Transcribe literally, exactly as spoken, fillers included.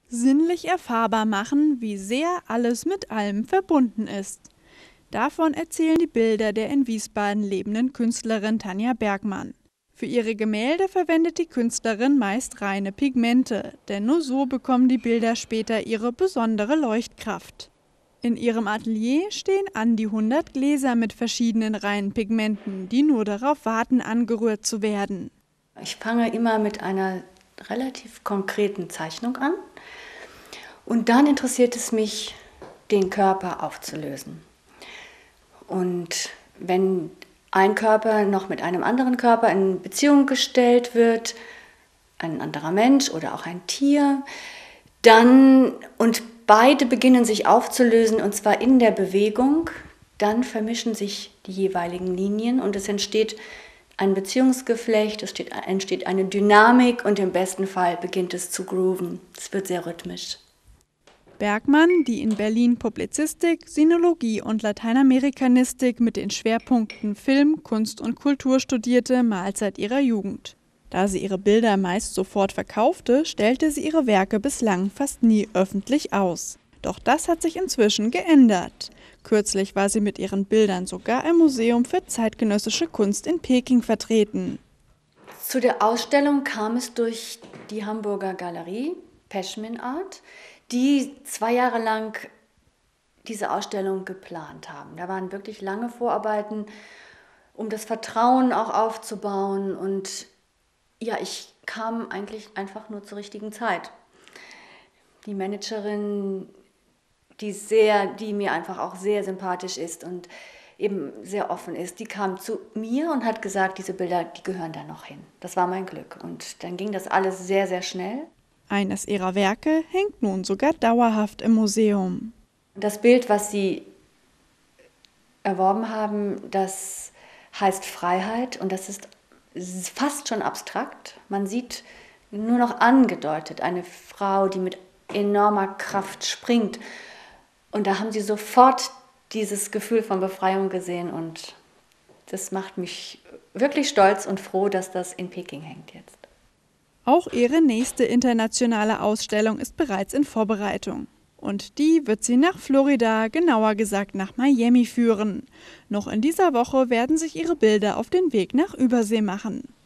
Sinnlich erfahrbar machen, wie sehr alles mit allem verbunden ist. Davon erzählen die Bilder der in Wiesbaden lebenden Künstlerin Tanja Bergmann. Für ihre Gemälde verwendet die Künstlerin meist reine Pigmente, denn nur so bekommen die Bilder später ihre besondere Leuchtkraft. In ihrem Atelier stehen an die hundert Gläser mit verschiedenen reinen Pigmenten, die nur darauf warten, angerührt zu werden. Ich fange immer mit einer relativ konkreten Zeichnung an und dann interessiert es mich, den Körper aufzulösen. Und wenn ein Körper noch mit einem anderen Körper in Beziehung gestellt wird, ein anderer Mensch oder auch ein Tier, dann und beide beginnen sich aufzulösen, und zwar in der Bewegung, dann vermischen sich die jeweiligen Linien und es entsteht ein Beziehungsgeflecht, es steht, entsteht eine Dynamik und im besten Fall beginnt es zu grooven. Es wird sehr rhythmisch. Bergmann, die in Berlin Publizistik, Sinologie und Lateinamerikanistik mit den Schwerpunkten Film, Kunst und Kultur studierte, malt seit ihrer Jugend. Da sie ihre Bilder meist sofort verkaufte, stellte sie ihre Werke bislang fast nie öffentlich aus. Doch das hat sich inzwischen geändert. Kürzlich war sie mit ihren Bildern sogar im Museum für zeitgenössische Kunst in Peking vertreten. Zu der Ausstellung kam es durch die Hamburger Galerie Peschmin Art, die zwei Jahre lang diese Ausstellung geplant haben. Da waren wirklich lange Vorarbeiten, um das Vertrauen auch aufzubauen. Und ja, ich kam eigentlich einfach nur zur richtigen Zeit. Die Managerin, die, sehr, die mir einfach auch sehr sympathisch ist und eben sehr offen ist, die kam zu mir und hat gesagt, diese Bilder, die gehören da noch hin. Das war mein Glück. Und dann ging das alles sehr, sehr schnell. Eines ihrer Werke hängt nun sogar dauerhaft im Museum. Das Bild, was sie erworben haben, das heißt Freiheit und das ist fast schon abstrakt. Man sieht nur noch angedeutet eine Frau, die mit enormer Kraft springt. Und da haben sie sofort dieses Gefühl von Befreiung gesehen und das macht mich wirklich stolz und froh, dass das in Peking hängt jetzt. Auch ihre nächste internationale Ausstellung ist bereits in Vorbereitung. Und die wird sie nach Florida, genauer gesagt nach Miami führen. Noch in dieser Woche werden sich ihre Bilder auf den Weg nach Übersee machen.